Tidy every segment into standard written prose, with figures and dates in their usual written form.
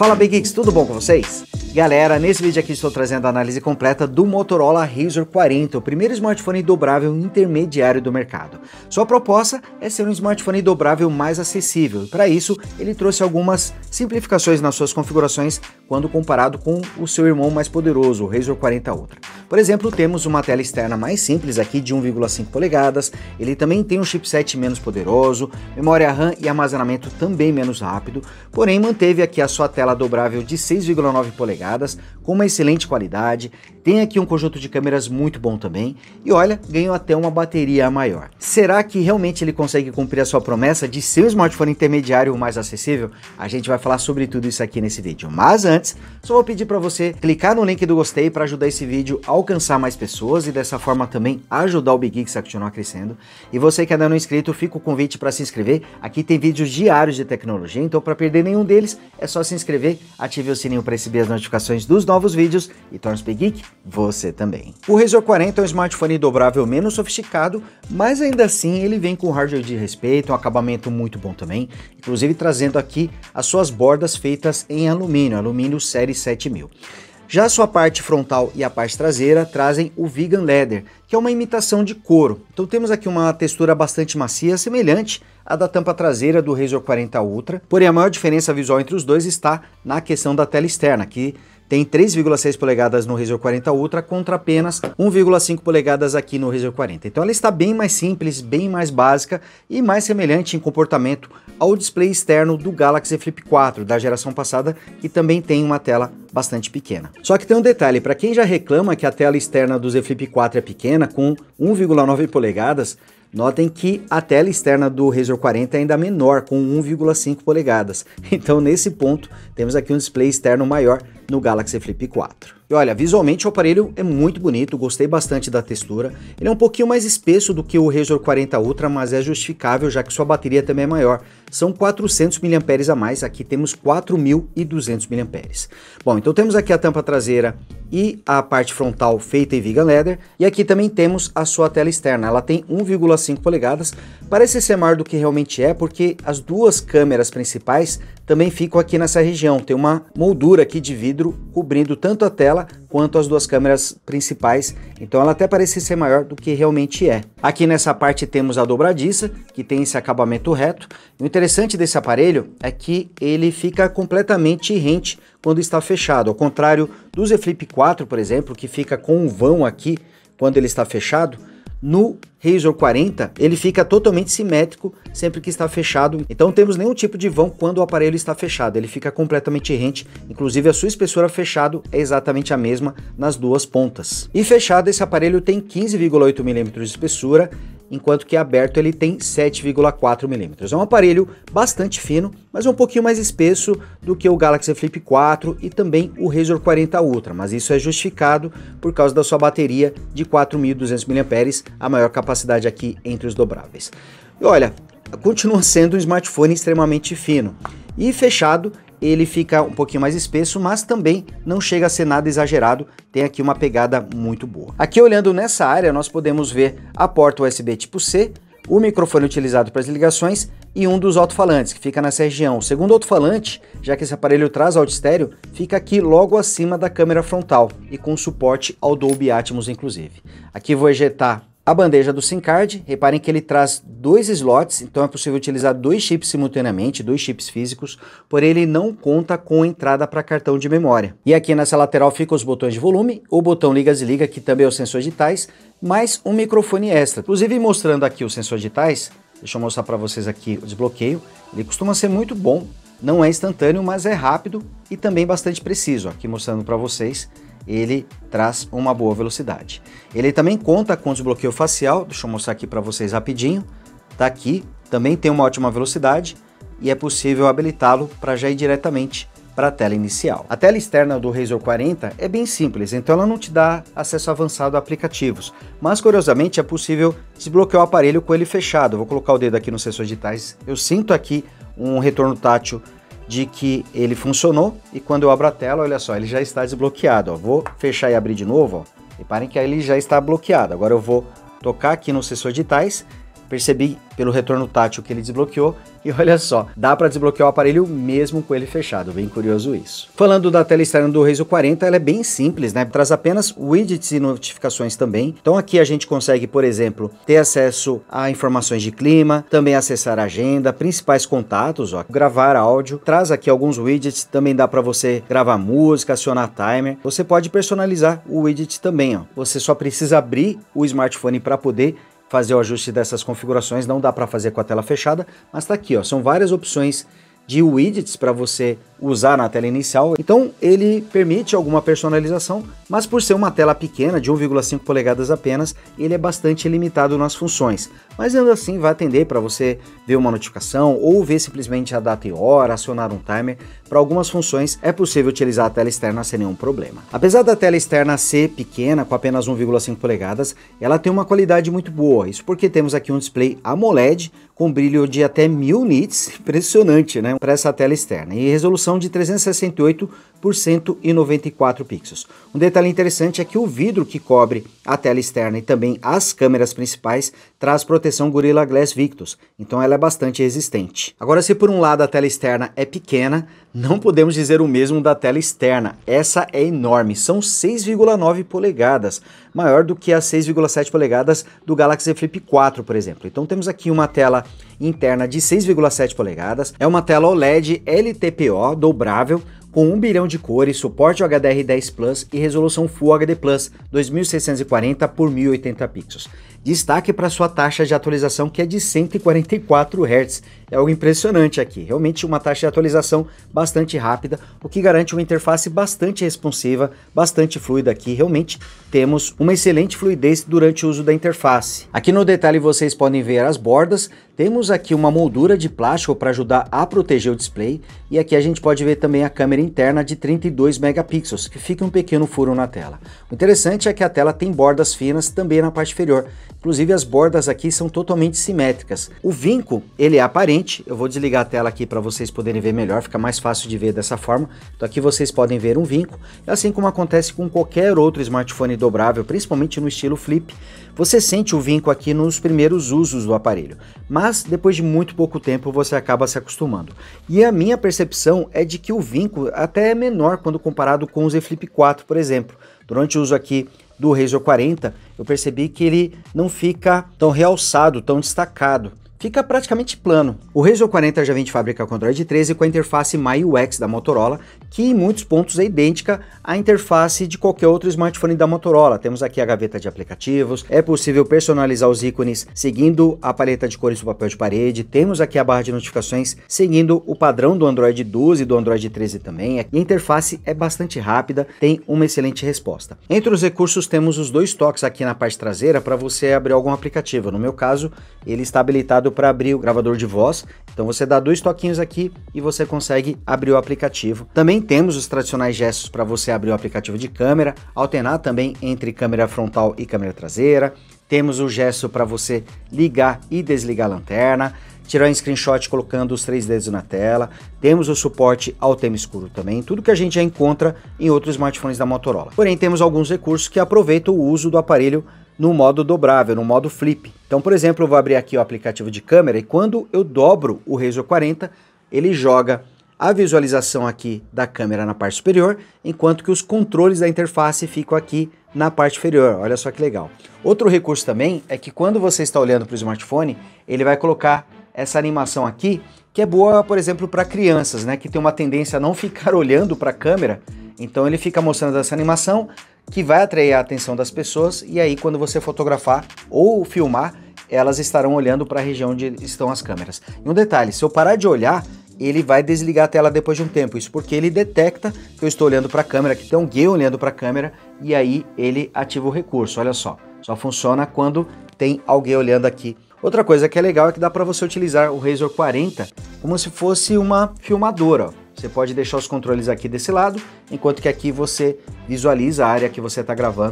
Fala Big Geeks, tudo bom com vocês? Galera, nesse vídeo aqui estou trazendo a análise completa do Motorola Razr 40, o primeiro smartphone dobrável intermediário do mercado. Sua proposta é ser um smartphone dobrável mais acessível, e para isso ele trouxe algumas simplificações nas suas configurações quando comparado com o seu irmão mais poderoso, o Razr 40 Ultra. Por exemplo, temos uma tela externa mais simples aqui de 1,5 polegadas, ele também tem um chipset menos poderoso, memória RAM e armazenamento também menos rápido, porém manteve aqui a sua tela dobrável de 6,9 polegadas, com uma excelente qualidade, tem aqui um conjunto de câmeras muito bom também, e olha, ganhou até uma bateria maior. Será que realmente ele consegue cumprir a sua promessa de ser um smartphone intermediário mais acessível? A gente vai falar sobre tudo isso aqui nesse vídeo, mas antes, só vou pedir para você clicar no link do gostei para ajudar esse vídeo a alcançar mais pessoas e dessa forma também ajudar o Big Geeks a continuar crescendo. E você que ainda não é inscrito, fica o convite para se inscrever, aqui tem vídeos diários de tecnologia, então para perder nenhum deles, é só se inscrever, ative o sininho para receber as notificações dos novos vídeos e torne-se Big Geek você também. O Razr 40 é um smartphone dobrável menos sofisticado, mas ainda assim ele vem com hardware de respeito, um acabamento muito bom também, inclusive trazendo aqui as suas bordas feitas em alumínio série 7000. Já a sua parte frontal e a parte traseira trazem o Vegan Leather, que é uma imitação de couro. Então temos aqui uma textura bastante macia, semelhante à da tampa traseira do Razr 40 Ultra, porém a maior diferença visual entre os dois está na questão da tela externa, que tem 3,6 polegadas no Razr 40 Ultra contra apenas 1,5 polegadas aqui no Razr 40. Então ela está bem mais simples, bem mais básica e mais semelhante em comportamento ao display externo do Galaxy Flip 4 da geração passada, que também tem uma tela bastante pequena. Só que tem um detalhe, para quem já reclama que a tela externa do Z Flip 4 é pequena, com 1,9 polegadas, notem que a tela externa do Razr 40 é ainda menor, com 1,5 polegadas. Então nesse ponto temos aqui um display externo maior no Galaxy Flip 4. E olha, visualmente o aparelho é muito bonito, gostei bastante da textura. Ele é um pouquinho mais espesso do que o Razr 40 Ultra, mas é justificável já que sua bateria também é maior. São 400 mAh a mais, aqui temos 4.200 mAh. Bom, então temos aqui a tampa traseira e a parte frontal feita em Vegan Leather, e aqui também temos a sua tela externa. Ela tem 1,5 polegadas, parece ser maior do que realmente é, porque as duas câmeras principais também ficam aqui nessa região. Tem uma moldura aqui de vidro cobrindo tanto a tela quanto as duas câmeras principais, então ela até parece ser maior do que realmente é. Aqui nessa parte temos a dobradiça, que tem esse acabamento reto. O interessante desse aparelho é que ele fica completamente rente quando está fechado, ao contrário do Z Flip 4, por exemplo, que fica com um vão aqui quando ele está fechado. No Razr 40 ele fica totalmente simétrico sempre que está fechado, então não temos nenhum tipo de vão quando o aparelho está fechado, ele fica completamente rente, inclusive a sua espessura fechado é exatamente a mesma nas duas pontas. E fechado esse aparelho tem 15,8 mm de espessura, enquanto que aberto ele tem 7,4 mm. É um aparelho bastante fino, mas é um pouquinho mais espesso do que o Galaxy Flip 4 e também o Razr 40 Ultra, mas isso é justificado por causa da sua bateria de 4.200 mAh, a maior capacidade aqui entre os dobráveis. E olha, continua sendo um smartphone extremamente fino. E fechado, ele fica um pouquinho mais espesso, mas também não chega a ser nada exagerado, tem aqui uma pegada muito boa. Aqui olhando nessa área, nós podemos ver a porta USB tipo C, o microfone utilizado para as ligações e um dos alto-falantes, que fica nessa região. O segundo alto-falante, já que esse aparelho traz áudio estéreo, fica aqui logo acima da câmera frontal e com suporte ao Dolby Atmos inclusive. Aqui vou ejetar a bandeja do SIM card, reparem que ele traz dois slots, então é possível utilizar dois chips simultaneamente, dois chips físicos, porém ele não conta com entrada para cartão de memória. E aqui nessa lateral ficam os botões de volume, o botão liga-desliga, que também é o sensor digitais, mais um microfone extra. Inclusive mostrando aqui o sensor digitais, deixa eu mostrar para vocês aqui o desbloqueio, ele costuma ser muito bom, não é instantâneo, mas é rápido e também bastante preciso. Aqui mostrando para vocês, ele traz uma boa velocidade. Ele também conta com desbloqueio facial, deixa eu mostrar aqui para vocês rapidinho, tá aqui, também tem uma ótima velocidade e é possível habilitá-lo para já ir diretamente para a tela inicial. A tela externa do Razr 40 é bem simples, então ela não te dá acesso avançado a aplicativos, mas curiosamente é possível desbloquear o aparelho com ele fechado. Eu vou colocar o dedo aqui nos sensores digitais, eu sinto aqui um retorno tátil de que ele funcionou, e quando eu abro a tela, olha só, ele já está desbloqueado, ó. Vou fechar e abrir de novo, ó. Reparem que aí ele já está bloqueado. Agora eu vou tocar aqui nos sensores digitais, percebi pelo retorno tátil que ele desbloqueou e olha só, dá para desbloquear o aparelho mesmo com ele fechado, bem curioso isso. Falando da tela externa do Razr 40, ela é bem simples, né? Traz apenas widgets e notificações também. Então aqui a gente consegue, por exemplo, ter acesso a informações de clima, também acessar a agenda, principais contatos, ó, gravar áudio, traz aqui alguns widgets, também dá para você gravar música, acionar timer. Você pode personalizar o widget também, ó. Você só precisa abrir o smartphone para poder fazer o ajuste dessas configurações, não dá para fazer com a tela fechada, mas tá aqui, ó, são várias opções de widgets para você usar na tela inicial. Então ele permite alguma personalização, mas por ser uma tela pequena de 1,5 polegadas apenas, ele é bastante limitado nas funções. Mas ainda assim vai atender para você ver uma notificação ou ver simplesmente a data e hora, acionar um timer. Para algumas funções é possível utilizar a tela externa sem nenhum problema. Apesar da tela externa ser pequena, com apenas 1,5 polegadas, ela tem uma qualidade muito boa. Isso porque temos aqui um display AMOLED com brilho de até 1000 nits, impressionante, né, para essa tela externa, e resolução de 368 por 194 pixels. Um detalhe interessante é que o vidro que cobre a tela externa e também as câmeras principais traz proteção Gorilla Glass Victus, então ela é bastante resistente. Agora, se por um lado a tela externa é pequena, não podemos dizer o mesmo da tela externa. Essa é enorme, são 6,9 polegadas, maior do que as 6,7 polegadas do Galaxy Flip 4, por exemplo. Então temos aqui uma tela interna de 6,7 polegadas, é uma tela OLED LTPO dobrável, com 1 bilhão de cores, suporte ao HDR10 Plus e resolução Full HD Plus 2640 por 1080 pixels. Destaque para sua taxa de atualização, que é de 144 Hz. É algo impressionante aqui, realmente uma taxa de atualização bastante rápida, o que garante uma interface bastante responsiva, bastante fluida aqui. Realmente temos uma excelente fluidez durante o uso da interface. Aqui no detalhe vocês podem ver as bordas, temos aqui uma moldura de plástico para ajudar a proteger o display, e aqui a gente pode ver também a câmera interna de 32 megapixels, que fica um pequeno furo na tela. O interessante é que a tela tem bordas finas também na parte inferior, inclusive as bordas aqui são totalmente simétricas. O vinco, ele é aparente, eu vou desligar a tela aqui para vocês poderem ver melhor, fica mais fácil de ver dessa forma. Então aqui vocês podem ver um vinco, assim como acontece com qualquer outro smartphone dobrável, principalmente no estilo Flip, você sente o vinco aqui nos primeiros usos do aparelho, mas depois de muito pouco tempo você acaba se acostumando. E a minha percepção é de que o vinco até é menor quando comparado com o Z Flip 4, por exemplo. Durante o uso aqui do Razr 40, eu percebi que ele não fica tão realçado, tão destacado. Fica praticamente plano. O Razr 40 já vem de fábrica com Android 13 com a interface MyUX da Motorola, que em muitos pontos é idêntica à interface de qualquer outro smartphone da Motorola. Temos aqui a gaveta de aplicativos, é possível personalizar os ícones seguindo a paleta de cores do papel de parede, temos aqui a barra de notificações seguindo o padrão do Android 12 e do Android 13 também, e a interface é bastante rápida, tem uma excelente resposta. Entre os recursos temos os dois toques aqui na parte traseira para você abrir algum aplicativo. No meu caso, ele está habilitado para abrir o gravador de voz, então você dá dois toquinhos aqui e você consegue abrir o aplicativo. Também temos os tradicionais gestos para você abrir o aplicativo de câmera, alternar também entre câmera frontal e câmera traseira. Temos o gesto para você ligar e desligar a lanterna, tirar um screenshot colocando os 3 dedos na tela. Temos o suporte ao tema escuro também, tudo que a gente já encontra em outros smartphones da Motorola. Porém, temos alguns recursos que aproveitam o uso do aparelho no modo dobrável, no modo flip. Então, por exemplo, eu vou abrir aqui o aplicativo de câmera e quando eu dobro o Razr 40, ele joga a visualização aqui da câmera na parte superior, enquanto que os controles da interface ficam aqui na parte inferior. Olha só que legal. Outro recurso também é que quando você está olhando para o smartphone, ele vai colocar essa animação aqui, que é boa, por exemplo, para crianças, né, que tem uma tendência a não ficar olhando para a câmera. Então ele fica mostrando essa animação que vai atrair a atenção das pessoas, e aí quando você fotografar ou filmar, elas estarão olhando para a região onde estão as câmeras. E um detalhe, se eu parar de olhar, ele vai desligar a tela depois de um tempo, isso porque ele detecta que eu estou olhando para a câmera, que tem alguém olhando para a câmera, e aí ele ativa o recurso. Olha só funciona quando tem alguém olhando aqui. Outra coisa que é legal é que dá para você utilizar o Razr 40 como se fosse uma filmadora. Você pode deixar os controles aqui desse lado, enquanto que aqui você visualiza a área que você está gravando,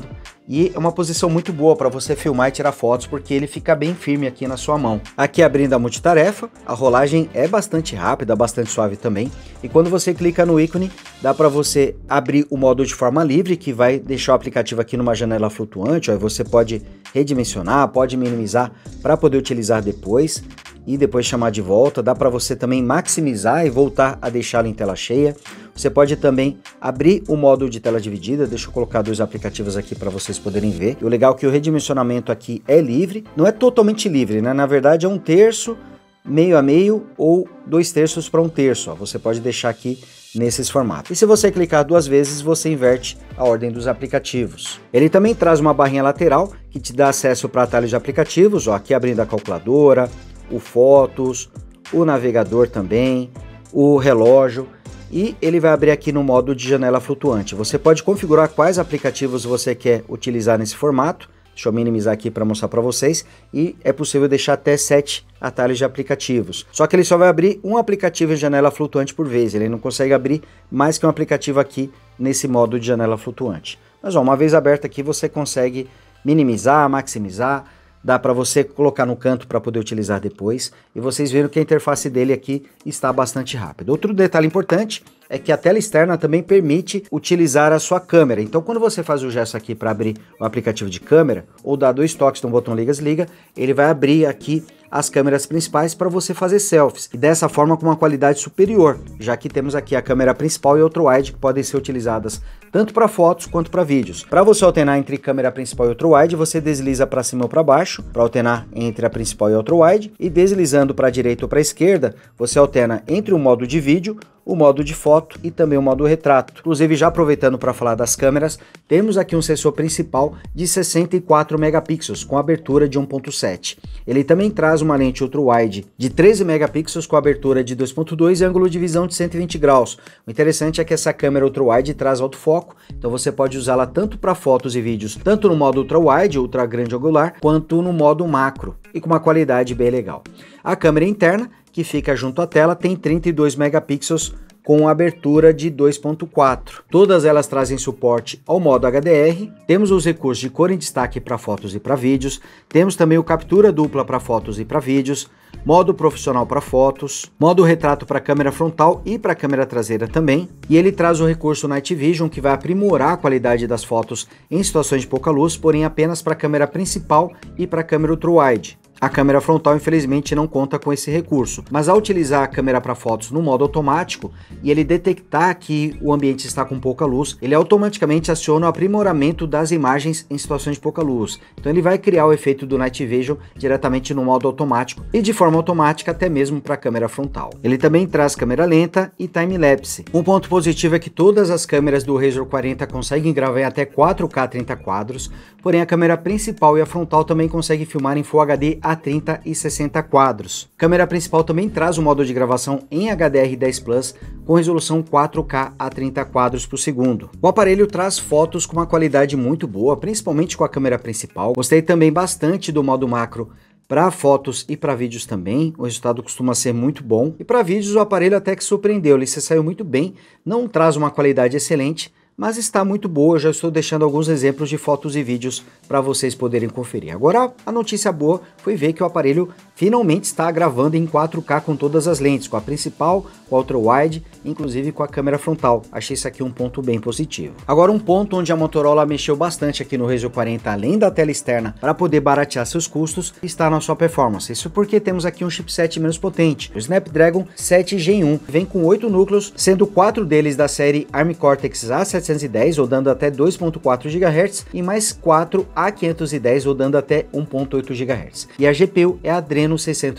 e é uma posição muito boa para você filmar e tirar fotos, porque ele fica bem firme aqui na sua mão. Aqui abrindo a multitarefa, a rolagem é bastante rápida, bastante suave também, e quando você clica no ícone, dá para você abrir o modo de forma livre, que vai deixar o aplicativo aqui numa janela flutuante, ó, você pode redimensionar, pode minimizar para poder utilizar depois, e depois chamar de volta. Dá para você também maximizar e voltar a deixá-lo em tela cheia. Você pode também abrir o modo de tela dividida. Deixa eu colocar dois aplicativos aqui para vocês poderem ver. E o legal é que o redimensionamento aqui é livre, não é totalmente livre, né? Na verdade é 1/3, meio a meio ou 2/3 para 1/3. Ó. Você pode deixar aqui nesses formatos. E se você clicar 2 vezes, você inverte a ordem dos aplicativos. Ele também traz uma barrinha lateral que te dá acesso para atalhos de aplicativos. Ó, aqui abrindo a calculadora, o Fotos, o navegador também, o relógio, e ele vai abrir aqui no modo de janela flutuante. Você pode configurar quais aplicativos você quer utilizar nesse formato. Deixa eu minimizar aqui para mostrar para vocês, e é possível deixar até 7 atalhos de aplicativos. Só que ele só vai abrir um aplicativo em janela flutuante por vez, ele não consegue abrir mais que um aplicativo aqui nesse modo de janela flutuante. Mas ó, uma vez aberto aqui você consegue minimizar, maximizar, dá para você colocar no canto para poder utilizar depois, e vocês viram que a interface dele aqui está bastante rápida. Outro detalhe importante é que a tela externa também permite utilizar a sua câmera. Então quando você faz o gesto aqui para abrir o aplicativo de câmera, ou dá 2 toques no botão liga-desliga, ele vai abrir aqui as câmeras principais para você fazer selfies, e dessa forma com uma qualidade superior, já que temos aqui a câmera principal e ultra-wide que podem ser utilizadas tanto para fotos quanto para vídeos. Para você alternar entre câmera principal e ultra-wide, você desliza para cima ou para baixo, para alternar entre a principal e a ultra-wide, e deslizando para a direita ou para a esquerda, você alterna entre o modo de vídeo, o modo de foto e também o modo retrato. Inclusive, já aproveitando para falar das câmeras, temos aqui um sensor principal de 64 megapixels com abertura de 1.7. Ele também traz uma lente ultra-wide de 13 megapixels com abertura de 2.2 e ângulo de visão de 120 graus. O interessante é que essa câmera ultra-wide traz autofoco, então você pode usá-la tanto para fotos e vídeos, tanto no modo ultra-wide, ultra grande angular, quanto no modo macro, e com uma qualidade bem legal. A câmera interna, que fica junto à tela, tem 32 megapixels com abertura de 2.4. Todas elas trazem suporte ao modo HDR, temos os recursos de cor em destaque para fotos e para vídeos, temos também o captura dupla para fotos e para vídeos, modo profissional para fotos, modo retrato para câmera frontal e para câmera traseira também, e ele traz o recurso Night Vision, que vai aprimorar a qualidade das fotos em situações de pouca luz, porém apenas para a câmera principal e para a câmera ultra-wide. A câmera frontal infelizmente não conta com esse recurso, mas ao utilizar a câmera para fotos no modo automático e ele detectar que o ambiente está com pouca luz, ele automaticamente aciona o aprimoramento das imagens em situações de pouca luz. Então ele vai criar o efeito do Night Vision diretamente no modo automático e de forma automática até mesmo para a câmera frontal. Ele também traz câmera lenta e time-lapse. Um ponto positivo é que todas as câmeras do Razr 40 conseguem gravar em até 4K 30 quadros, porém a câmera principal e a frontal também conseguem filmar em Full HD a 30 e 60 quadros. A câmera principal também traz o modo de gravação em HDR10 Plus com resolução 4K a 30 quadros por segundo. O aparelho traz fotos com uma qualidade muito boa, principalmente com a câmera principal. Gostei também bastante do modo macro para fotos e para vídeos também, o resultado costuma ser muito bom. E para vídeos o aparelho até que surpreendeu, ele se saiu muito bem, não traz uma qualidade excelente, mas está muito boa. Eu já estou deixando alguns exemplos de fotos e vídeos para vocês poderem conferir. Agora a notícia boa foi ver que o aparelho finalmente está gravando em 4K com todas as lentes, com a principal, com a ultra-wide, inclusive com a câmera frontal. Achei isso aqui um ponto bem positivo. Agora um ponto onde a Motorola mexeu bastante aqui no Razr 40, além da tela externa, para poder baratear seus custos, está na sua performance. Isso porque temos aqui um chipset menos potente, o Snapdragon 7 Gen 1, vem com 8 núcleos, sendo 4 deles da série ARM Cortex A710, rodando até 2.4 GHz, e mais 4 A510, rodando até 1.8 GHz. E a GPU é a Adreno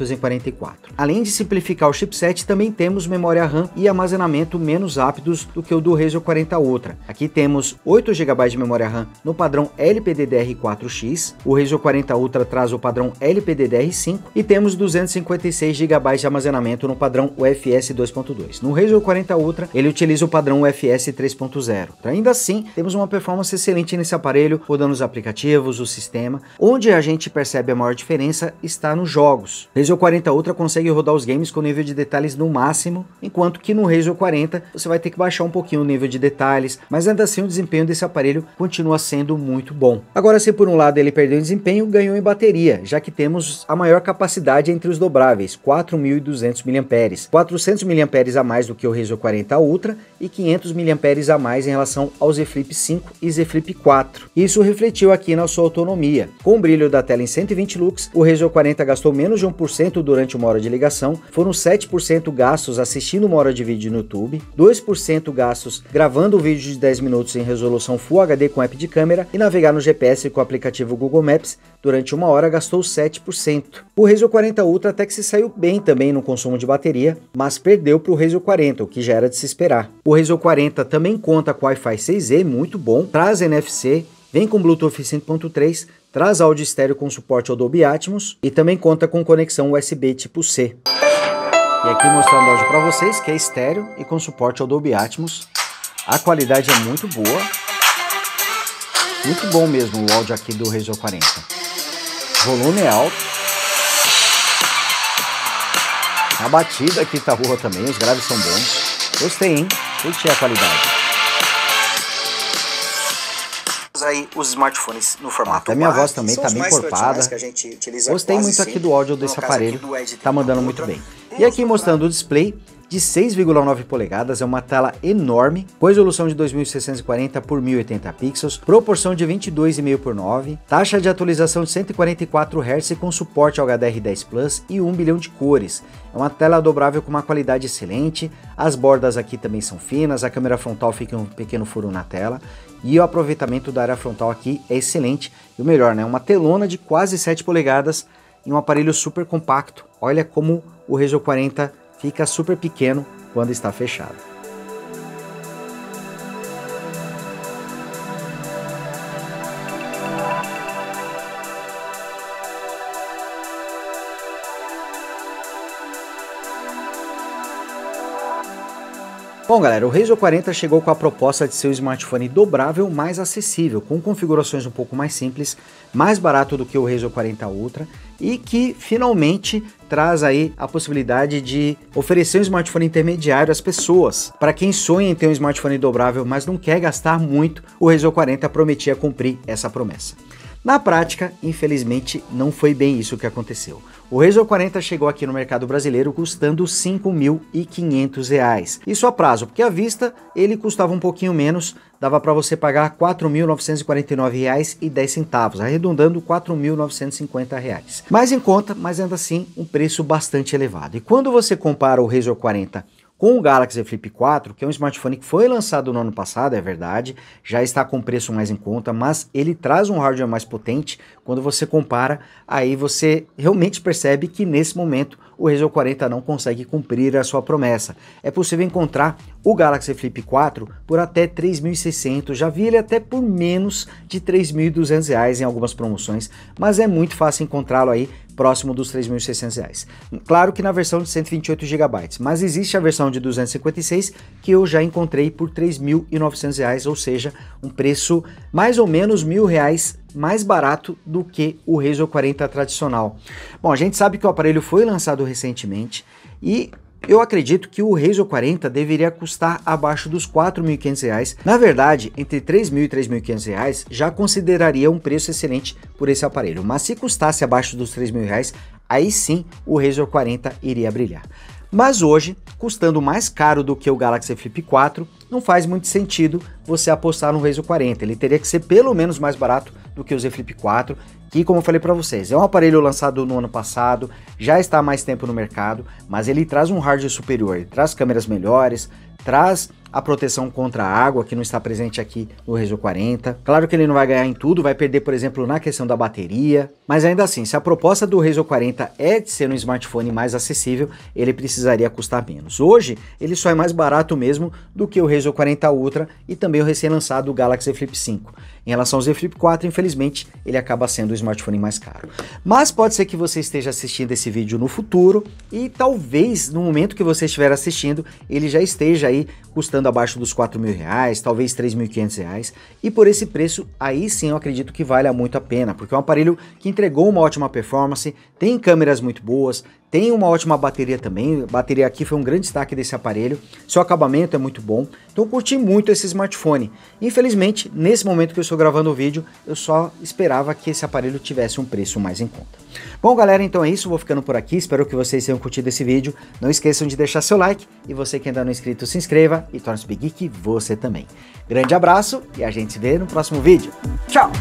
644. Além de simplificar o chipset, também temos memória RAM e armazenamento menos rápidos do que o do Razr 40 Ultra. Aqui temos 8 GB de memória RAM no padrão LPDDR4X, o Razr 40 Ultra traz o padrão LPDDR5 e temos 256 GB de armazenamento no padrão UFS 2.2. No Razr 40 Ultra ele utiliza o padrão UFS 3.0. caro. Então, ainda assim, temos uma performance excelente nesse aparelho, rodando os aplicativos, o sistema. Onde a gente percebe a maior diferença está nos jogos. O Razer 40 Ultra consegue rodar os games com nível de detalhes no máximo, enquanto que no Razer 40 você vai ter que baixar um pouquinho o nível de detalhes, mas ainda assim o desempenho desse aparelho continua sendo muito bom. Agora, se por um lado ele perdeu em desempenho, ganhou em bateria, já que temos a maior capacidade entre os dobráveis, 4.200 mAh, 400 mAh a mais do que o Razer 40 Ultra e 500 mAh a mais em relação ao Z Flip 5 e Z Flip 4. Isso refletiu aqui na sua autonomia. Com o brilho da tela em 120 lux, o Razer 40 gastou menos de 1% durante uma hora de ligação, foram 7% gastos assistindo uma hora de vídeo no YouTube, 2% gastos gravando o vídeo de 10 minutos em resolução Full HD com app de câmera e navegar no GPS com o aplicativo Google Maps durante uma hora gastou 7%. O Razer 40 Ultra até que se saiu bem também no consumo de bateria, mas perdeu para o Razer 40, o que já era de se esperar. O Razer 40 também conta com Wi-Fi 6E, muito bom, traz NFC, vem com Bluetooth 5.3, traz áudio estéreo com suporte ao Dolby Atmos e também conta com conexão USB tipo C. E aqui mostrando o áudio para vocês, que é estéreo e com suporte ao Dolby Atmos. A qualidade é muito boa. Muito bom mesmo o áudio aqui do Razer 40. O volume é alto. A batida aqui tá boa também, os graves são bons. Gostei, hein? Curti a qualidade. Aí os smartphones no formato a minha voz também tá bem encorpada. Gostei muito aqui do áudio desse aparelho, tá mandando muito bem. E aqui mostrando o display de 6,9 polegadas, é uma tela enorme, com resolução de 2640 por 1080 pixels, proporção de 22,5 por 9, taxa de atualização de 144 Hz com suporte ao HDR10 Plus e 1 bilhão de cores. É uma tela dobrável com uma qualidade excelente, as bordas aqui também são finas, a câmera frontal fica um pequeno furo na tela e o aproveitamento da área frontal aqui é excelente. E o melhor, né? Uma telona de quase 7 polegadas e um aparelho super compacto. Olha como o Razer 40 fica super pequeno quando está fechado. Bom galera, o Razer 40 chegou com a proposta de ser um smartphone dobrável mais acessível, com configurações um pouco mais simples, mais barato do que o Razer 40 Ultra e que finalmente traz aí a possibilidade de oferecer um smartphone intermediário às pessoas. Para quem sonha em ter um smartphone dobrável, mas não quer gastar muito, o Razer 40 prometia cumprir essa promessa. Na prática, infelizmente, não foi bem isso que aconteceu. O Razer 40 chegou aqui no mercado brasileiro custando R$ 5.500. Isso a prazo, porque à vista ele custava um pouquinho menos, dava para você pagar R$ 4.949,10, arredondando R$ 4.950. Mais em conta, mas ainda assim um preço bastante elevado. E quando você compara o Razer 40 com o Galaxy Flip 4, que é um smartphone que foi lançado no ano passado, é verdade, já está com preço mais em conta, mas ele traz um hardware mais potente. Quando você compara, aí você realmente percebe que nesse momento o Razer 40 não consegue cumprir a sua promessa. É possível encontrar o Galaxy Flip 4 por até R$ 3.600, já vi ele até por menos de R$ 3.200 em algumas promoções, mas é muito fácil encontrá-lo aí próximo dos R$ 3.600. Claro que na versão de 128 GB, mas existe a versão de 256 que eu já encontrei por R$ 3.900, ou seja, um preço mais ou menos R$ 1.000 mais barato do que o Razer 40 tradicional. Bom, a gente sabe que o aparelho foi lançado recentemente e eu acredito que o Razer 40 deveria custar abaixo dos R$ 4.500. Na verdade, entre R$ 3.000 e R$ 3.500 já consideraria um preço excelente por esse aparelho, mas se custasse abaixo dos R$ 3.000, aí sim o Razer 40 iria brilhar. Mas hoje, custando mais caro do que o Galaxy Flip 4, não faz muito sentido você apostar no Razer 40. Ele teria que ser pelo menos mais barato do que o Z Flip 4, que, como eu falei para vocês, é um aparelho lançado no ano passado, já está há mais tempo no mercado, mas ele traz um hardware superior, ele traz câmeras melhores, traz a proteção contra a água, que não está presente aqui no Razer 40. Claro que ele não vai ganhar em tudo, vai perder, por exemplo, na questão da bateria, mas ainda assim, se a proposta do Razer 40 é de ser um smartphone mais acessível, ele precisaria custar menos. Hoje, ele só é mais barato mesmo do que o Razer 40 Ultra e também o recém-lançado Galaxy Flip 5. Em relação ao Z Flip 4, infelizmente, ele acaba sendo o smartphone mais caro. Mas pode ser que você esteja assistindo esse vídeo no futuro e talvez no momento que você estiver assistindo, ele já esteja aí custando abaixo dos R$4.000, talvez R$3.500, e por esse preço aí sim eu acredito que vale muito a pena, porque é um aparelho que entregou uma ótima performance, tem câmeras muito boas, tem uma ótima bateria também, a bateria aqui foi um grande destaque desse aparelho, seu acabamento é muito bom, então eu curti muito esse smartphone. Infelizmente, nesse momento que eu estou gravando o vídeo, eu só esperava que esse aparelho tivesse um preço mais em conta. Bom galera, então é isso, vou ficando por aqui, espero que vocês tenham curtido esse vídeo, não esqueçam de deixar seu like, e você que ainda não é inscrito, se inscreva e torne-se Big Geek você também. Grande abraço e a gente se vê no próximo vídeo. Tchau!